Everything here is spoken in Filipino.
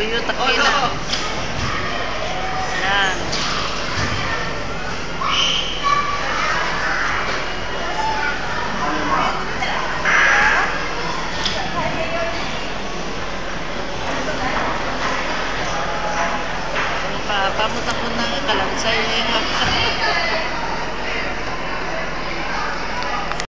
Yuyutak na. Yan. Pamutak mo na kalang sa'yo.